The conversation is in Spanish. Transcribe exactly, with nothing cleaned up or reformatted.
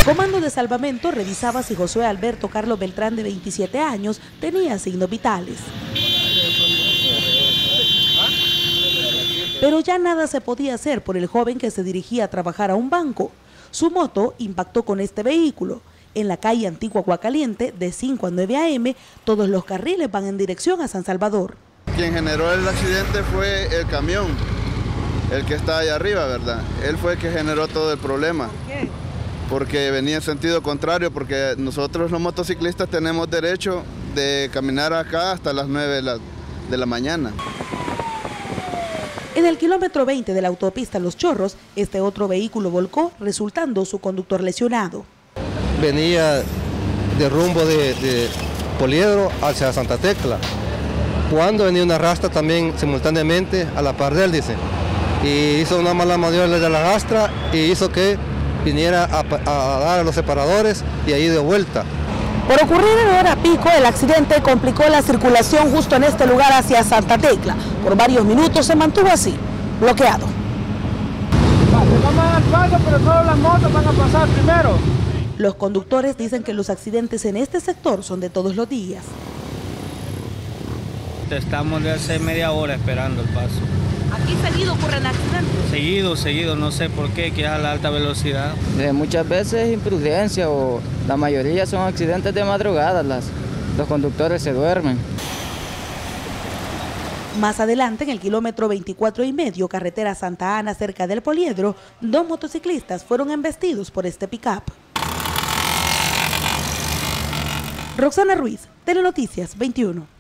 Comando de Salvamento revisaba si Josué Alberto Carlos Beltrán, de veintisiete años, tenía signos vitales. Pero ya nada se podía hacer por el joven que se dirigía a trabajar a un banco. Su moto impactó con este vehículo. En la calle Antigua Aguacaliente, de cinco a nueve a eme, todos los carriles van en dirección a San Salvador. Quien generó el accidente fue el camión, el que está allá arriba, ¿verdad? Él fue el que generó todo el problema. ¿Por qué? Porque venía en sentido contrario, porque nosotros los motociclistas tenemos derecho de caminar acá hasta las nueve de la, de la mañana. En el kilómetro veinte de la autopista Los Chorros, este otro vehículo volcó, resultando su conductor lesionado. Venía de rumbo de, de Poliedro hacia Santa Tecla, cuando venía una rastra también simultáneamente a la par de él, dice, y hizo una mala maniobra de la rastra y hizo que viniera a, a dar a los separadores y ahí de vuelta. Por ocurrir en hora pico, el accidente complicó la circulación justo en este lugar hacia Santa Tecla. Por varios minutos se mantuvo así, bloqueado. Vamos a dar paso, pero solo las motos van a pasar primero. Los conductores dicen que los accidentes en este sector son de todos los días. Estamos de hace media hora esperando el paso. ¿Aquí seguido ocurren accidentes? Seguido, seguido, no sé por qué, que es a la alta velocidad. Eh, muchas veces imprudencia o la mayoría son accidentes de madrugada, las, los conductores se duermen. Más adelante, en el kilómetro veinticuatro y medio, carretera Santa Ana, cerca del Poliedro, dos motociclistas fueron embestidos por este pick-up. Roxana Ruiz, Telenoticias veintiuno.